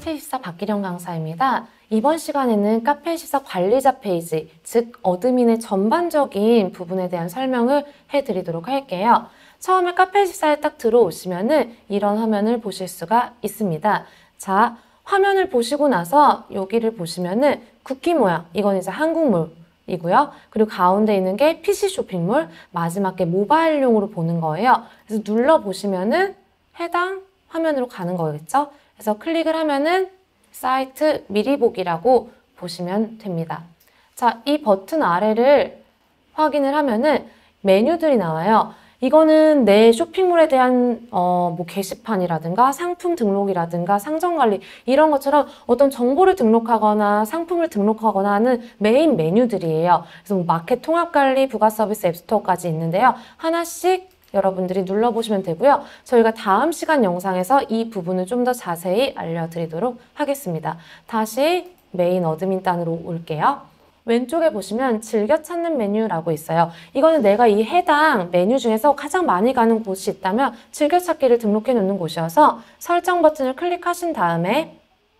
카페24 박기령 강사입니다. 이번 시간에는 카페24 관리자 페이지, 즉 어드민의 전반적인 부분에 대한 설명을 해드리도록 할게요. 처음에 카페24에 딱 들어오시면은 이런 화면을 보실 수가 있습니다. 자, 화면을 보시고 나서 여기를 보시면은 쿠키 모양, 이건 이제 한국물이고요. 그리고 가운데 있는 게 PC 쇼핑몰, 마지막 게 모바일용으로 보는 거예요. 그래서 눌러보시면은 해당 화면으로 가는 거겠죠? 그래서 클릭을 하면은 사이트 미리 보기라고 보시면 됩니다. 자, 이 버튼 아래를 확인을 하면은 메뉴들이 나와요. 이거는 내 쇼핑몰에 대한 뭐 게시판이라든가 상품 등록이라든가 상점 관리 이런 것처럼 어떤 정보를 등록하거나 상품을 등록하거나 하는 메인 메뉴들이에요. 그래서 뭐 마켓 통합 관리, 부가 서비스 앱스토어까지 있는데요. 하나씩 여러분들이 눌러보시면 되고요. 저희가 다음 시간 영상에서 이 부분을 좀 더 자세히 알려드리도록 하겠습니다. 다시 메인 어드민단으로 올게요. 왼쪽에 보시면 즐겨 찾는 메뉴라고 있어요. 이거는 내가 이 해당 메뉴 중에서 가장 많이 가는 곳이 있다면 즐겨찾기를 등록해 놓는 곳이어서 설정 버튼을 클릭하신 다음에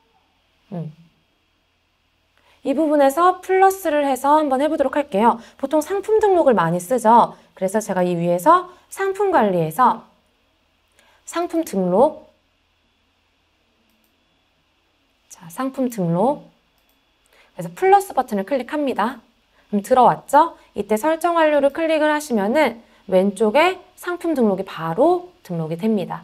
이 부분에서 플러스를 해서 한번 해보도록 할게요. 보통 상품 등록을 많이 쓰죠. 그래서 제가 이 위에서 상품 관리에서 상품 등록, 자, 상품 등록, 그래서 플러스 버튼을 클릭합니다. 그럼 들어왔죠? 이때 설정 완료를 클릭을 하시면은 왼쪽에 상품 등록이 바로 등록이 됩니다.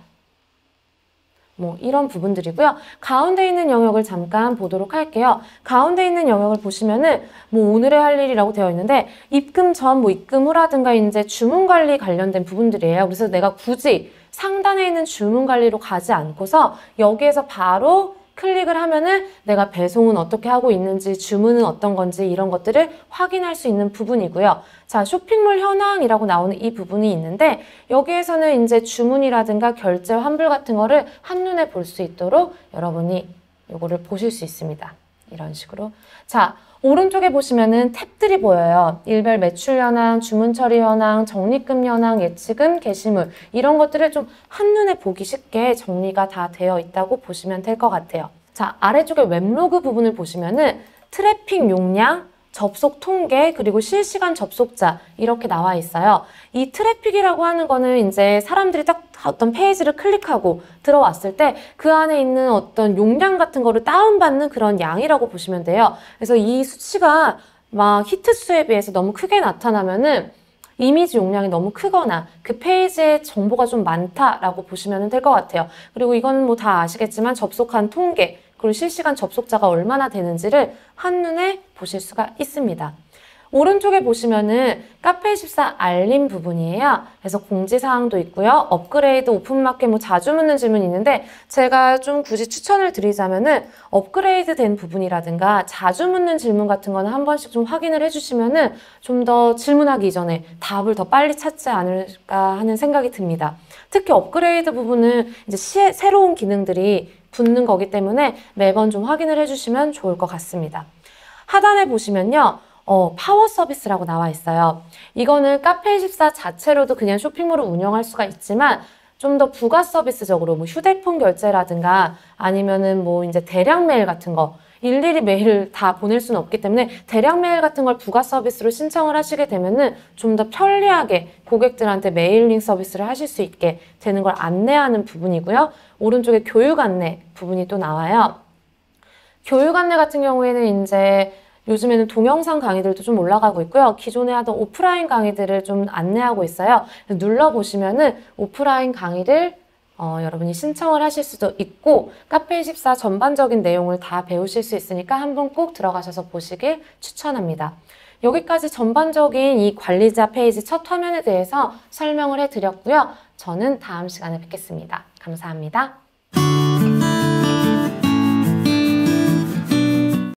뭐 이런 부분들이고요. 가운데 있는 영역을 잠깐 보도록 할게요. 가운데 있는 영역을 보시면은 뭐 오늘의 할 일이라고 되어 있는데 입금 전, 뭐 입금 후라든가 이제 주문 관리 관련된 부분들이에요. 그래서 내가 굳이 상단에 있는 주문 관리로 가지 않고서 여기에서 바로 클릭을 하면은 내가 배송은 어떻게 하고 있는지, 주문은 어떤 건지 이런 것들을 확인할 수 있는 부분이고요. 자, 쇼핑몰 현황이라고 나오는 이 부분이 있는데 여기에서는 이제 주문이라든가 결제, 환불 같은 거를 한눈에 볼 수 있도록 여러분이 요거를 보실 수 있습니다. 이런 식으로. 자, 오른쪽에 보시면은 탭들이 보여요. 일별 매출 현황, 주문 처리 현황, 적립금 현황, 예치금, 게시물 이런 것들을 좀 한눈에 보기 쉽게 정리가 다 되어 있다고 보시면 될 것 같아요. 자, 아래쪽에 웹로그 부분을 보시면은 트래픽 용량, 접속 통계, 그리고 실시간 접속자 이렇게 나와 있어요. 이 트래픽이라고 하는 거는 이제 사람들이 딱 어떤 페이지를 클릭하고 들어왔을 때 그 안에 있는 어떤 용량 같은 거를 다운받는 그런 양이라고 보시면 돼요. 그래서 이 수치가 막 히트 수에 비해서 너무 크게 나타나면은 이미지 용량이 너무 크거나 그 페이지에 정보가 좀 많다라고 보시면 될 것 같아요. 그리고 이건 뭐 다 아시겠지만 접속한 통계, 그리고 실시간 접속자가 얼마나 되는지를 한눈에 보실 수가 있습니다. 오른쪽에 보시면은 카페24 알림 부분이에요. 그래서 공지사항도 있고요. 업그레이드, 오픈마켓, 뭐 자주 묻는 질문이 있는데 제가 좀 굳이 추천을 드리자면은 업그레이드 된 부분이라든가 자주 묻는 질문 같은 거는 한 번씩 좀 확인을 해주시면은 좀 더 질문하기 이전에 답을 더 빨리 찾지 않을까 하는 생각이 듭니다. 특히 업그레이드 부분은 이제 새로운 기능들이 붙는 거기 때문에 매번 좀 확인을 해주시면 좋을 것 같습니다. 하단에 보시면요. 파워 서비스라고 나와 있어요. 이거는 카페24 자체로도 그냥 쇼핑몰을 운영할 수가 있지만 좀 더 부가 서비스적으로 뭐 휴대폰 결제라든가 아니면은 뭐 이제 대량 메일 같은 거 일일이 메일을 다 보낼 수는 없기 때문에 대량 메일 같은 걸 부가 서비스로 신청을 하시게 되면은 좀 더 편리하게 고객들한테 메일링 서비스를 하실 수 있게 되는 걸 안내하는 부분이고요. 오른쪽에 교육 안내 부분이 또 나와요. 교육 안내 같은 경우에는 이제 요즘에는 동영상 강의들도 좀 올라가고 있고요. 기존에 하던 오프라인 강의들을 좀 안내하고 있어요. 눌러보시면은 오프라인 강의를 여러분이 신청을 하실 수도 있고 카페24 전반적인 내용을 다 배우실 수 있으니까 한번 꼭 들어가셔서 보시길 추천합니다. 여기까지 전반적인 이 관리자 페이지 첫 화면에 대해서 설명을 해드렸고요. 저는 다음 시간에 뵙겠습니다. 감사합니다.